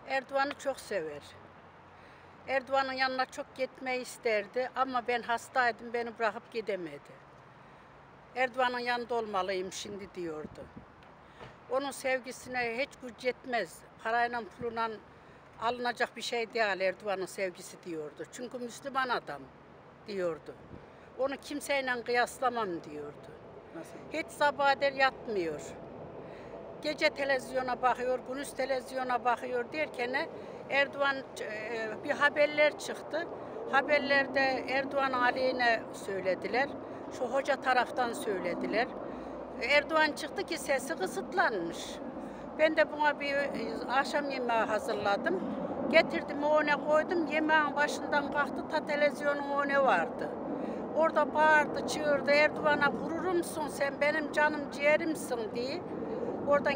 Erdoğan'ı çok sever. Erdoğan'ın yanına çok gitmeyi isterdi ama ben hastaydım, beni bırakıp gidemedi. Erdoğan'ın yanında olmalıyım şimdi diyordu. Onun sevgisine hiç güç yetmez. Parayla puluna alınacak bir şey değil Erdoğan'ın sevgisi diyordu. Çünkü Müslüman adam diyordu. Onu kimseyle kıyaslamam diyordu. Nasıl? Hiç sabaha der yatmıyor. Gece televizyona bakıyor, gündüz televizyona bakıyor derken Erdoğan bir haberler çıktı. Haberlerde Erdoğan aleyhine söylediler. Şu hoca taraftan söylediler. Erdoğan çıktı ki sesi kısıtlanmış. Ben de buna bir akşam yemeği hazırladım. Getirdim ona koydum. Yemeğin başından kalktı ta televizyonun önüne vardı. Orada bağırdı, çığırdı. Erdoğan'a gururumsun sen, benim canım ciğerimsin diye. Oradan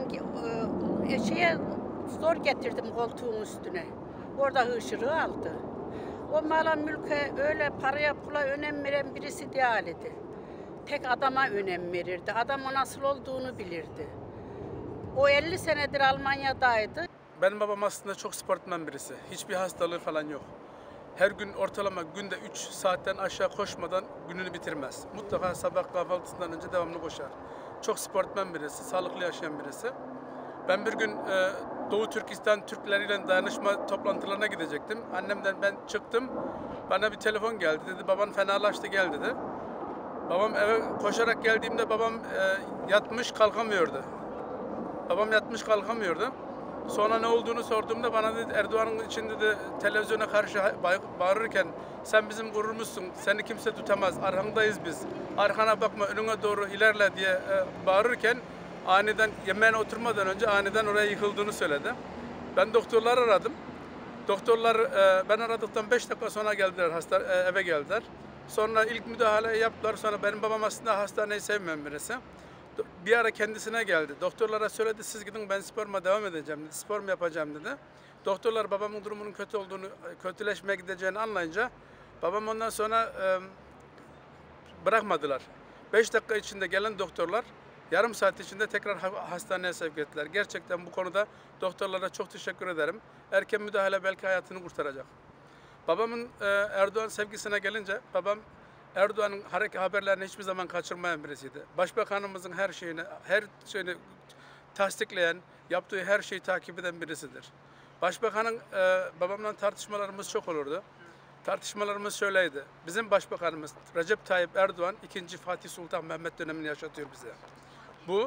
zor getirdim koltuğun üstüne. Orada hışırığı aldı. O mala mülke öyle paraya pula önem veren birisi değildi. Tek adama önem verirdi. Adamın nasıl olduğunu bilirdi. O 50 senedir Almanya'daydı. Benim babam aslında çok sportmen birisi. Hiçbir hastalığı falan yok. Her gün ortalama günde 3 saatten aşağı koşmadan gününü bitirmez. Mutlaka sabah kahvaltısından önce devamlı koşar. Çok sportmen birisi, sağlıklı yaşayan birisi. Ben bir gün Doğu Türkistan Türkleriyle dayanışma toplantılarına gidecektim. Annemden ben çıktım. Bana bir telefon geldi. Dedi baban fenalaştı gel dedi. Babam eve koşarak geldiğimde babam yatmış kalkamıyordu. Babam yatmış kalkamıyordu. Sonra ne olduğunu sorduğumda bana dedi Erdoğan'ın için dedi televizyona karşı bağırırken sen bizim gururumuzsun, seni kimse tutamaz, arkandayız biz, arkana bakma önüne doğru ilerle diye bağırırken aniden yemeğine oturmadan önce aniden oraya yıkıldığını söyledi. Ben doktorları aradım. Doktorlar ben aradıktan 5 dakika sonra geldiler, eve geldiler. Sonra ilk müdahale yaptılar. Sonra benim babam aslında hastaneyi sevmeyen birisi. Bir ara kendisine geldi. Doktorlara söyledi siz gidin ben sporuma devam edeceğim dedi. Spor mu yapacağım dedi. Doktorlar babamın durumunun kötü olduğunu, kötüleşmeye gideceğini anlayınca babam ondan sonra bırakmadılar. 5 dakika içinde gelen doktorlar yarım saat içinde tekrar hastaneye sevk ettiler. Gerçekten bu konuda doktorlara çok teşekkür ederim. Erken müdahale belki hayatını kurtaracak. Babamın Erdoğan sevgisine gelince babam Erdoğan'ın haberlerini hiçbir zaman kaçırmayan birisiydi. Başbakanımızın her şeyini tasdikleyen, yaptığı her şeyi takip eden birisidir. Başbakanın babamla tartışmalarımız çok olurdu. Tartışmalarımız şöyleydi. Bizim başbakanımız Recep Tayyip Erdoğan 2. Fatih Sultan Mehmet dönemini yaşatıyor bize. Bu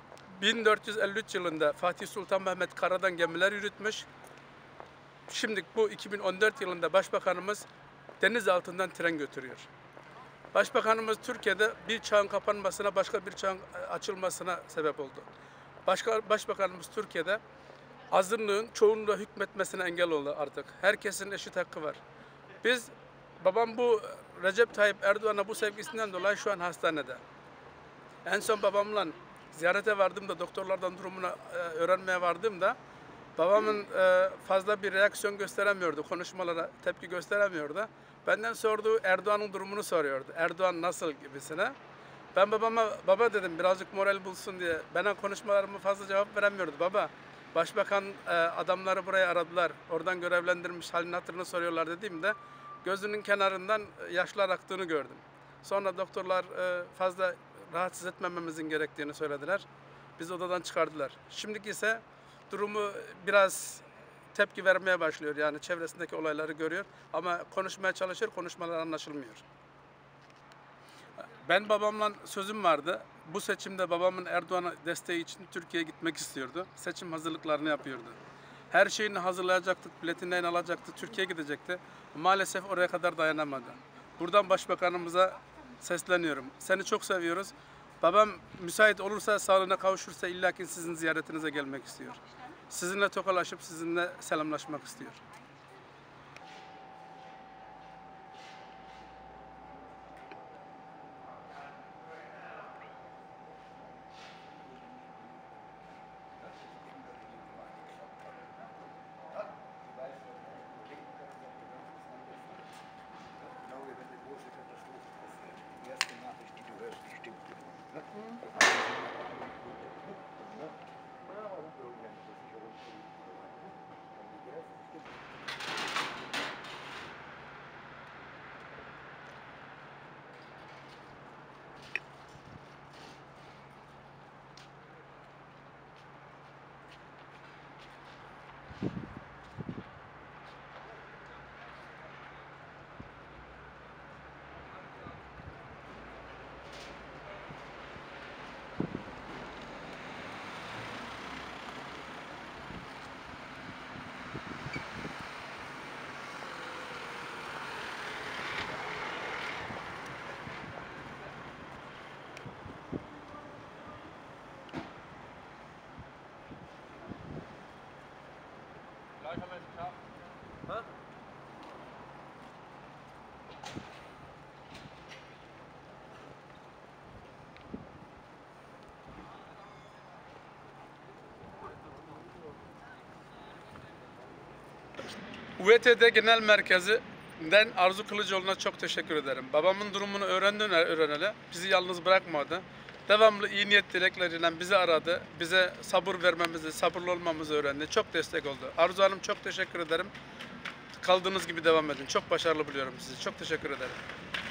1453 yılında Fatih Sultan Mehmet karadan gemiler yürütmüş. Şimdi bu 2014 yılında başbakanımız deniz altından tren götürüyor. Başbakanımız Türkiye'de bir çağın kapanmasına, başka bir çağın açılmasına sebep oldu. Başbakanımız Türkiye'de azınlığın çoğunluğa hükmetmesine engel oldu artık. Herkesin eşit hakkı var. Babam bu Recep Tayyip Erdoğan'a bu sevgisinden dolayı şu an hastanede. En son babamla ziyarete vardığımda, doktorlardan durumunu öğrenmeye vardığımda babamın fazla bir reaksiyon gösteremiyordu, konuşmalara tepki gösteremiyordu. Benden sorduğu Erdoğan'ın durumunu soruyordu. Erdoğan nasıl gibisine. Ben babama baba dedim birazcık moral bulsun diye. Bana konuşmalarıma fazla cevap veremiyordu. Baba başbakan adamları buraya aradılar. Oradan görevlendirmiş halini hatırını soruyorlar dediğimde gözünün kenarından yaşlar aktığını gördüm. Sonra doktorlar fazla rahatsız etmememizin gerektiğini söylediler. Bizi odadan çıkardılar. Şimdiki ise durumu biraz tepki vermeye başlıyor. Yani çevresindeki olayları görüyor ama konuşmaya çalışıyor, konuşmalar anlaşılmıyor. Ben babamla sözüm vardı. Bu seçimde babamın Erdoğan'a desteği için Türkiye'ye gitmek istiyordu. Seçim hazırlıklarını yapıyordu. Her şeyini hazırlayacaktık, biletini alacaktı, Türkiye'ye gidecekti. Maalesef oraya kadar dayanamadı. Buradan başbakanımıza sesleniyorum. Seni çok seviyoruz. Babam müsait olursa, sağlığına kavuşursa illaki sizin ziyaretinize gelmek istiyor. Sizinle tokalaşıp sizinle selamlaşmak istiyor. Ha? UVTD Genel Merkezi'nden Arzu Kılıcıoğlu'na çok teşekkür ederim. Babamın durumunu öğreneli bizi yalnız bırakmadı. Devamlı iyi niyet dilekleriyle bizi aradı. Bize sabır vermemizi, sabırlı olmamızı öğrendi. Çok destek oldu. Arzu Hanım çok teşekkür ederim. Kaldığınız gibi devam edin. Çok başarılı buluyorum sizi. Çok teşekkür ederim.